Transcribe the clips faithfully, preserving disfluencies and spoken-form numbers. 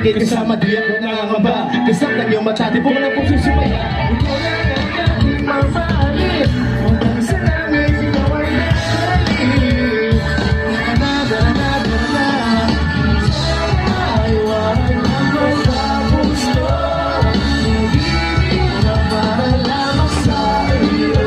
paligid kasama di ako nangangamba. Kasama niyong mata, di po ko lang puso sumaya. Ikaw na ang aking mamahalin, hanggang sa langit ikaw ay nakalit. Na-na-na-na-na-na, sana ay walang magpapusto. Nagiging na para lamang sa iyo.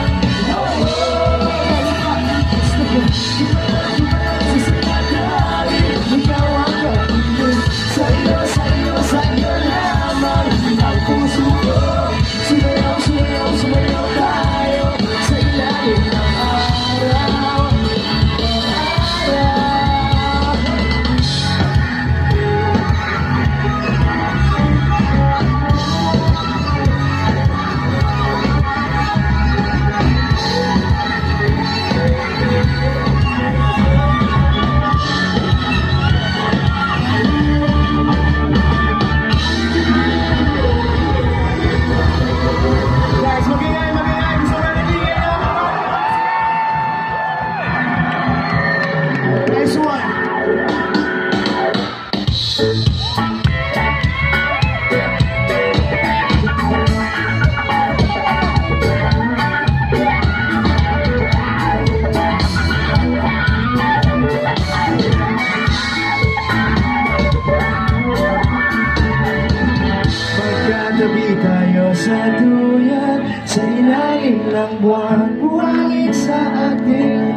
Magkatabi tayo sa duyan, sa ilalim ng buwan, buwangin sa ating